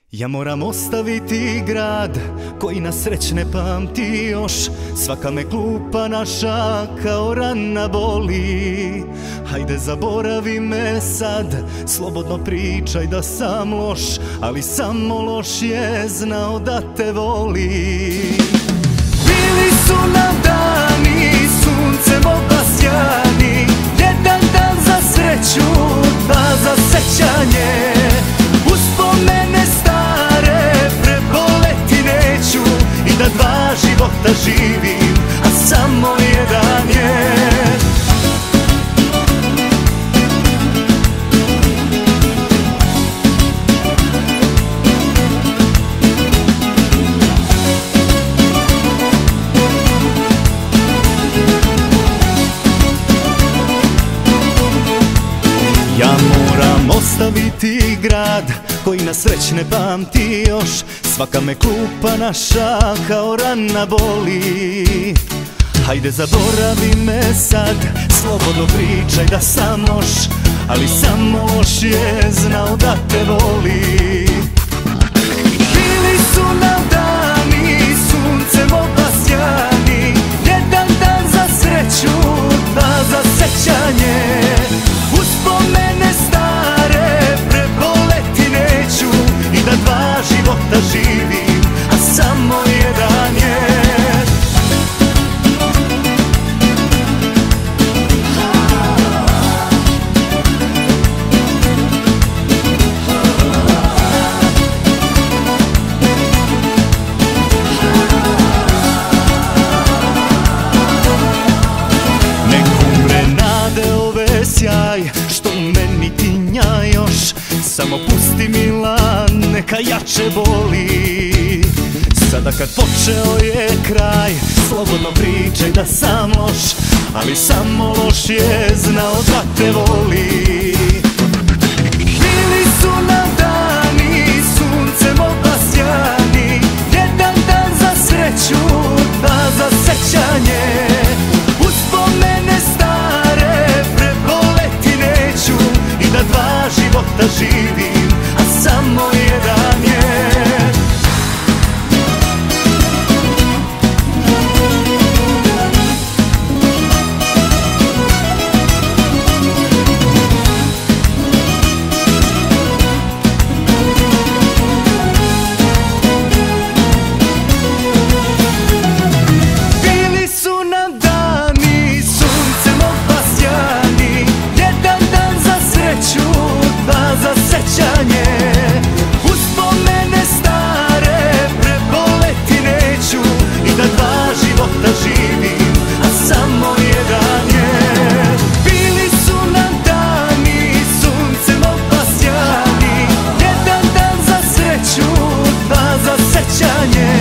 Ja moram ostaviti grad koji nas srećne pamti još. Svaka me klupa naša kao rana boli. Hajde zaboravi me sad, slobodno pričaj da sam loš, ali samo loš je znao da te voli. Bili su nam dani, suncem obasjani, jedan dan za sreću, dva za sećanje. Uspomene stare preboleti neću, i da dva života živim, a samo jedan je. Ja moram ostaviti grad koji nas srećne pamti još. Svaka me klupa naša kao rana boli. Hajde zaboravi me sad, slobodno pričaj da sam loš, ali samo loš je znao da te voli. Bili su nam dani, suncem obasjani, jedan dan za sreću, dva za sećanje. Uspomene stare preboleti neću, i da dva života živim, a samo jedan je. Nek umre nade ove sjaj što u meni tinja još. Samo pusti Milan, neka jače boli. Sada kad počeo je kraj, slobodno pričaj da sam loš, ali samo loš je znao da te voli. Bili su nam dani, suncem obasjani, jedan dan za sreću, dva za sećanje. Uspomene stare preboleti neću, i da dva života živim, a samo jedan je. Bili su nam dani, suncem obasjani, jedan dan za sreću, dva za sećanje. Uspomene stare preboleti neću, i da dva života živim, a samo jedan je. Bili su nam dani, suncem obasjani, jedan dan za sreću, dva za sećanje.